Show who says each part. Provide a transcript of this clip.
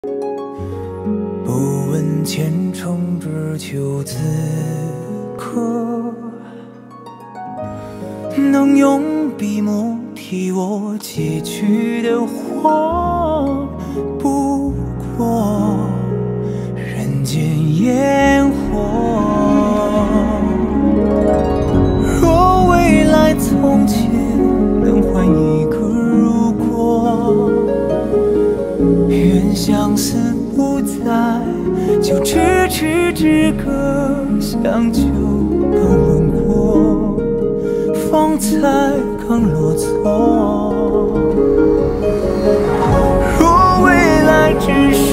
Speaker 1: 不问前程，只求此刻能用笔墨替我寄去的话，不过人间烟火。若未来从前能换一个如果，愿相思不再，就咫尺之隔，相救刚轮过，芳彩刚落座。若未来只是